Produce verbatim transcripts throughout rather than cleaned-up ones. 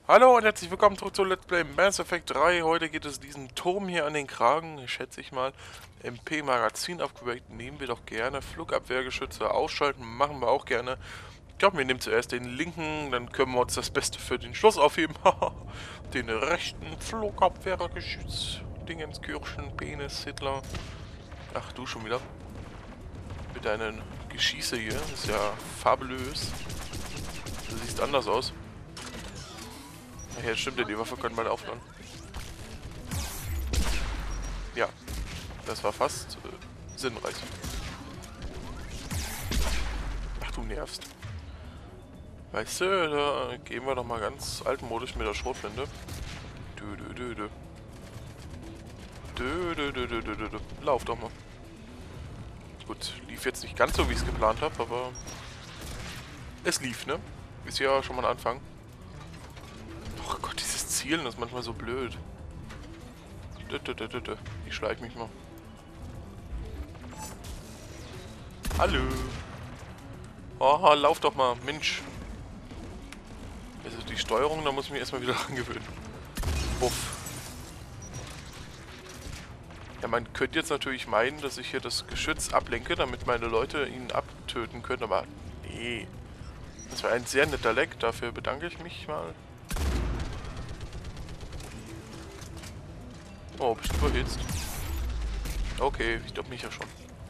Hallo und herzlich willkommen zurück zu Let's Play Mass Effect drei. Heute geht es diesen Turm hier an den Kragen, schätze ich mal. M P-Magazin-Upgrade nehmen wir doch gerne. Flugabwehrgeschütze ausschalten machen wir auch gerne. Ich glaube, wir nehmen zuerst den linken, dann können wir uns das Beste für den Schluss aufheben. Den rechten Flugabwehrgeschütz. Dingenskirchen, Penis, Hitler. Ach, du schon wieder. Mit deinen Geschieße hier. Das ist ja fabulös. Du siehst anders aus. Ach ja, stimmt ja, die Waffe können mal aufladen. Ja, das war fast äh, sinnreich. Ach, du nervst. Weißt du, da gehen wir doch mal ganz altmodisch mit der Schrotflinte. Dö, dö, dö, dö. Dö, dö, dö, dö, dö, dö, dö. Lauf doch mal. Gut, lief jetzt nicht ganz so, wie ich es geplant habe, aber es lief, ne? Ist ja schon mal ein Anfang. Oh Gott, dieses Zielen ist manchmal so blöd. Dö, dö, dö, dö, dö. Ich schleiche mich mal. Hallo. Oh, lauf doch mal, Mensch. Also die Steuerung, da muss ich mich erstmal wieder dran gewöhnen. Buff. Ja, man könnte jetzt natürlich meinen, dass ich hier das Geschütz ablenke, damit meine Leute ihn abtöten können, aber nee. Das war ein sehr netter Leck, dafür bedanke ich mich mal. Oh, bist du überhitzt? Okay, ich glaube mich ja schon.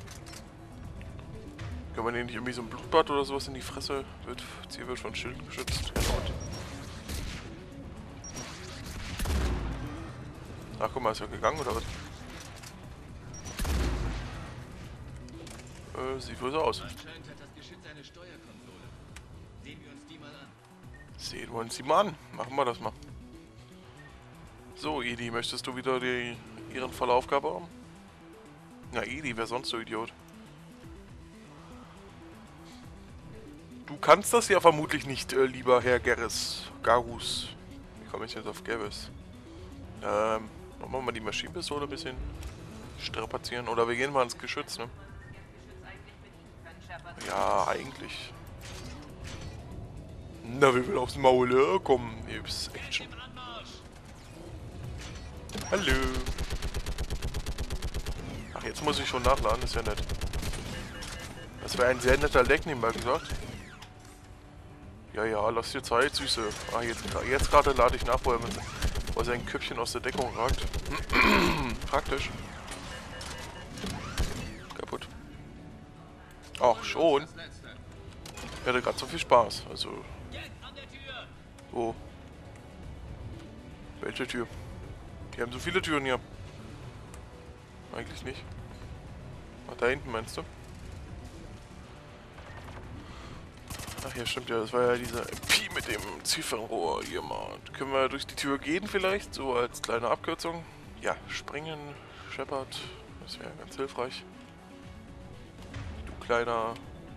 Kann man hier nicht irgendwie so ein Blutbad oder sowas in die Fresse? Wird, Ziel wird von Schilden geschützt. Ach, guck mal, ist er gegangen oder was? Äh, sieht wohl so aus. Anscheinend hat das Geschütz eine Steuerkonsole. Sehen wir uns die mal an. Sehen wir uns die mal an. Machen wir das mal. So, Edi, möchtest du wieder die ehrenvolle Aufgabe haben? Na, Edi, wer sonst, du Idiot? Du kannst das ja vermutlich nicht, äh, lieber Herr Gerris. Garus. Wie komme ich jetzt auf Gerris? Ähm, machen wir mal die Maschinenpistole ein bisschen strapazieren. Oder wir gehen mal ins Geschütz, ne? Ja, eigentlich. Na, wir will aufs Maul, äh? Komm, jetzt Action. Hallo. Ach, jetzt muss ich schon nachladen, ist ja nett. Das wäre ein sehr netter Leck, nebenbei gesagt. Ja, ja, lass dir Zeit, Süße. Ah, jetzt, jetzt gerade lade ich nach, wo er, mit, wo er sein Köpfchen aus der Deckung ragt. Praktisch. Kaputt. Ach, schon. Ich hatte gerade so viel Spaß. Also. Wo? Welche Tür? Die haben so viele Türen hier. Eigentlich nicht. Ach, da hinten meinst du? Ach ja, stimmt ja. Das war ja dieser M P mit dem Ziffernrohr hier mal. Können wir durch die Tür gehen vielleicht? So als kleine Abkürzung. Ja, springen, Shepard. Das wäre ganz hilfreich. Du kleiner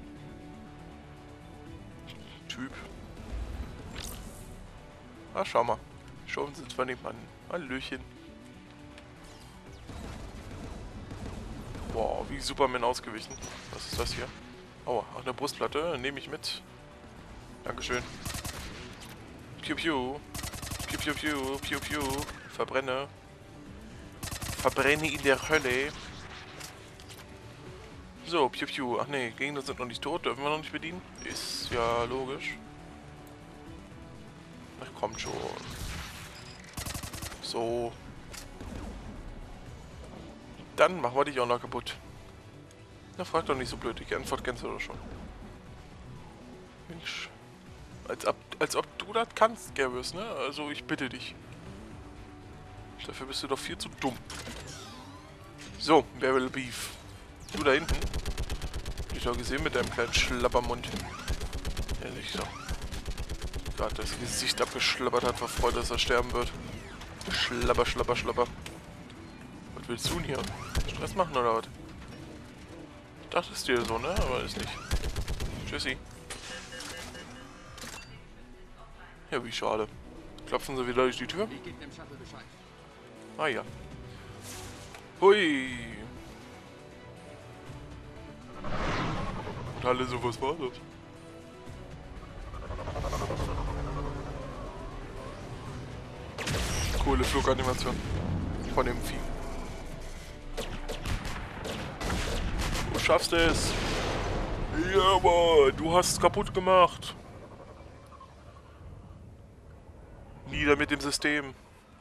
Typ. Ach, schau mal. Schon sind wir nebenan. Hallöchen. Boah, wie Superman ausgewichen. Was ist das hier? Oh, ach, eine Brustplatte. Nehme ich mit. Dankeschön. Piu piu. Piu piu piu. Piu piu. Verbrenne. Verbrenne in der Hölle. So, piu piu. Ach nee, Gegner sind noch nicht tot. Dürfen wir noch nicht bedienen? Ist ja logisch. Ach, kommt schon. So. Dann machen wir dich auch noch kaputt. Na, frag doch nicht so blöd. Die Antwort kennst du doch schon. Mensch. Als ob, als ob du das kannst, Garrus, ne? Also, ich bitte dich. Dafür bist du doch viel zu dumm. So, wer will Beef? Du da hinten? Hab ich doch gesehen mit deinem kleinen Schlappermund. Ehrlich so. Gerade das Gesicht abgeschlappert hat vor Freude, dass er sterben wird. Schlapper, schlapper, schlapper. Was willst du denn hier? Stress machen oder was? Dachtest du dir so, ne? Aber ist nicht. Tschüssi. Ja, wie schade. Klopfen sie wieder durch die Tür? Ich gebe dem Shuttle Bescheid. Ah ja. Hui. Und alle so, was war das? Coole Fluganimation von dem Vieh. Du schaffst es. Ja, Mann, du hast es kaputt gemacht. Nieder mit dem System.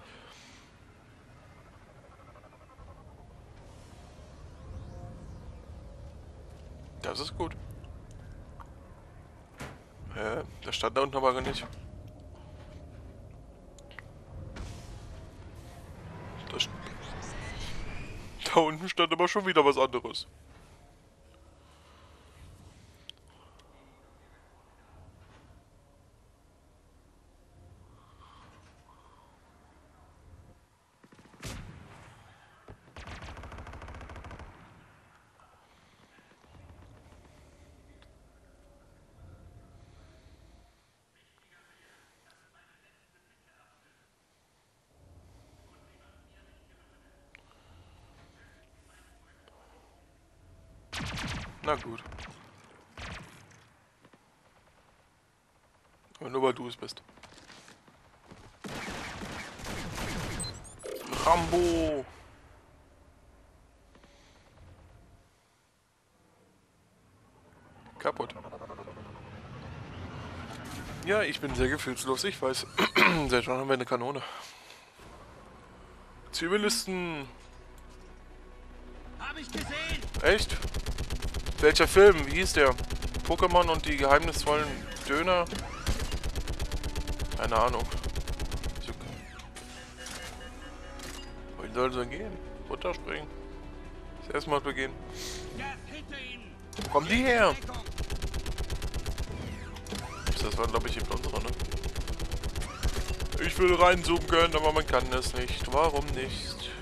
Das ist gut. Hä? Der stand da unten aber gar nicht. Das da unten stand aber schon wieder was anderes. Na gut. Aber nur weil du es bist. Rambo! Kaputt. Ja, ich bin sehr gefühlslos, ich weiß. Seit wann haben wir eine Kanone? Zivilisten! Hab ich gesehen! Echt? Welcher Film? Wie hieß der? Pokémon und die geheimnisvollen Döner? Keine Ahnung. Wohin soll es denn gehen? Runterspringen. Das erste Mal begehen. Wo kommen die her? Das war, glaube ich, eben unsere, ne? Ich würde reinzoomen können, aber man kann es nicht. Warum nicht?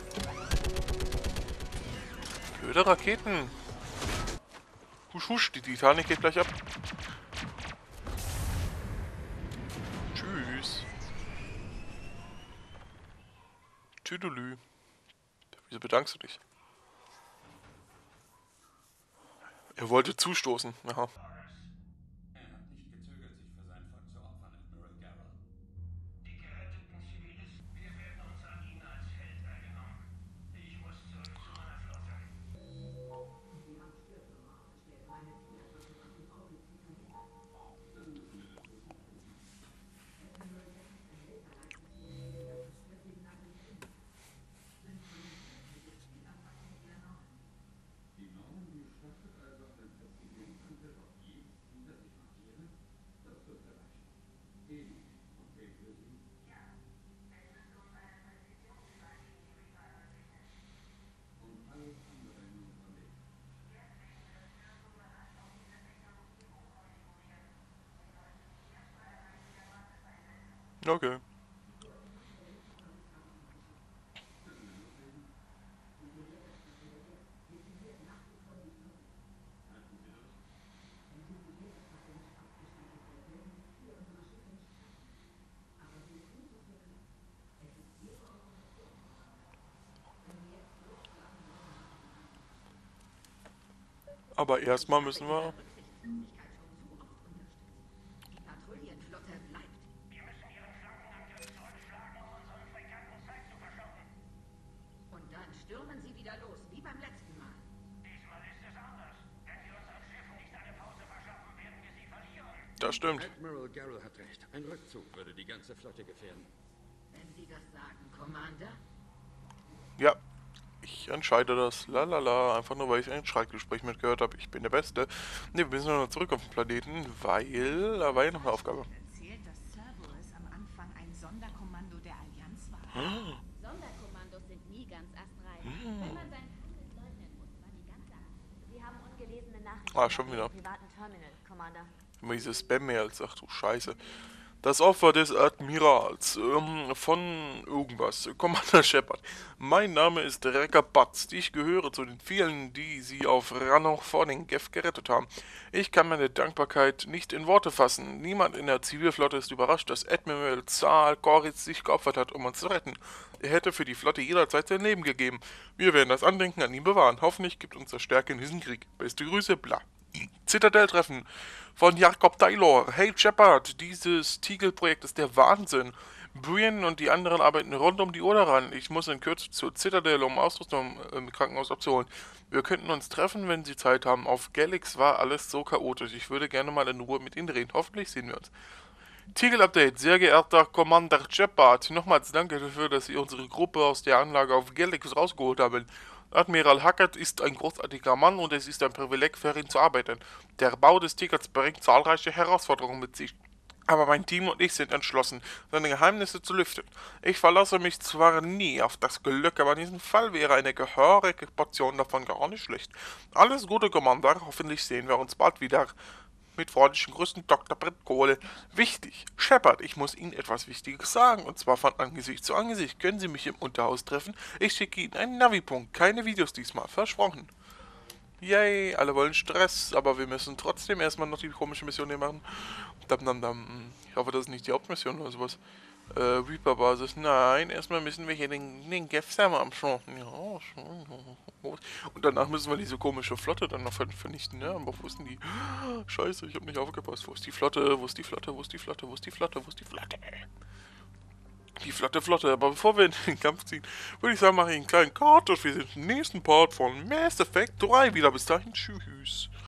Blöde Raketen. Husch, husch, die Titanic geht gleich ab. Tschüss. Tüdelü. Wieso bedankst du dich? Er wollte zustoßen. Aha. Er hat nicht gezögert, sich für sein Volk zu opfern, Admiral Garrel. Die geretteten Zivilisten, wir werden uns an ihn als Held erinnern. Ich muss zurück zu meiner Flotte. Die Normandie startet also ein Verteidigungsangriff auf jedes Ziel, das sich markieren? Das wird erreichen. Eben. Okay für Sie? Und alles andere in unserer Nähe. Okay. Aber erstmal müssen wir... Die Patrouillenflotte bleibt. Wir müssen ihren Flankenangriff zurückschlagen, um unseren Fregatten Zeit zu verschaffen. Und dann stürmen sie wieder los, wie beim letzten Mal. Diesmal ist es anders. Wenn wir uns als Schiff nicht eine Pause verschaffen, werden wir sie verlieren. Das stimmt. Admiral Garrel hat recht. Ein Rückzug würde die ganze Flotte gefährden. Wenn Sie das sagen, Commander. Ja. Ich entscheide das. Lalala. Einfach nur, weil ich ein Streitgespräch mitgehört habe. Ich bin der Beste. Ne, wir müssen noch zurück auf den Planeten, weil da war ja noch eine Aufgabe. Erzählt, dass Cerberus am Anfang ein Sonderkommando der Allianz war. Sonderkommandos sind nie ganz astrein. Wenn man sein Handeln leugnen muss, war die ganze Angst. Sie haben ungelesene Nachrichten Ah, schon auf wieder. Ihrem privaten Terminal, Commander. Immer diese Spam-Mails. Ach du Scheiße. Das Opfer des Admirals ähm, von irgendwas. Commander Shepard. Mein Name ist Recker Batz. Ich gehöre zu den vielen, die Sie auf Rannoch vor den Geth gerettet haben. Ich kann meine Dankbarkeit nicht in Worte fassen. Niemand in der Zivilflotte ist überrascht, dass Admiral Zahl Goritz sich geopfert hat, um uns zu retten. Er hätte für die Flotte jederzeit sein Leben gegeben. Wir werden das Andenken an ihn bewahren. Hoffentlich gibt uns das Stärke in diesem Krieg. Beste Grüße, bla. Zitadell-Treffen von Jakob Taylor. Hey Shepard, dieses Tiegel-Projekt ist der Wahnsinn. Brian und die anderen arbeiten rund um die Uhr daran. Ich muss in Kürze zur Zitadelle, um Ausrüstung im Krankenhaus abzuholen. Wir könnten uns treffen, wenn Sie Zeit haben. Auf Galax war alles so chaotisch. Ich würde gerne mal in Ruhe mit Ihnen reden. Hoffentlich sehen wir uns. Tiegel-Update, sehr geehrter Commander Shepard. Nochmals danke dafür, dass Sie unsere Gruppe aus der Anlage auf Galax rausgeholt haben. Admiral Hackett ist ein großartiger Mann und es ist ein Privileg für ihn zu arbeiten. Der Bau des Tickets bringt zahlreiche Herausforderungen mit sich. Aber mein Team und ich sind entschlossen, seine Geheimnisse zu lüften. Ich verlasse mich zwar nie auf das Glück, aber in diesem Fall wäre eine gehörige Portion davon gar nicht schlecht. Alles Gute, Commander. Hoffentlich sehen wir uns bald wieder. Mit freundlichen Grüßen, Doktor Brett Kohle. Wichtig, Shepard, ich muss Ihnen etwas Wichtiges sagen, und zwar von Angesicht zu Angesicht. Können Sie mich im Unterhaus treffen? Ich schicke Ihnen einen Navipunkt, keine Videos diesmal, versprochen. Yay, alle wollen Stress, aber wir müssen trotzdem erstmal noch die komische Mission hier machen. Dam, dam, dam. Ich hoffe, das ist nicht die Hauptmission oder sowas. Äh, Reaper-Basis. Nein, erstmal müssen wir hier den, den Gefsam abschroten. Ja, schon. Und danach müssen wir diese komische Flotte dann noch vernichten, ja. Aber wo ist denn die? Scheiße, ich habe nicht aufgepasst. Wo ist die Flotte? Wo ist die Flotte? Wo ist die Flotte? Wo ist die Flotte? Wo ist die Flotte? Die Flotte, Flotte. Aber bevor wir in den Kampf ziehen, würde ich sagen, mache ich einen kleinen Cut und wir sind im nächsten Part von Mass Effect drei wieder. Bis dahin, tschüss.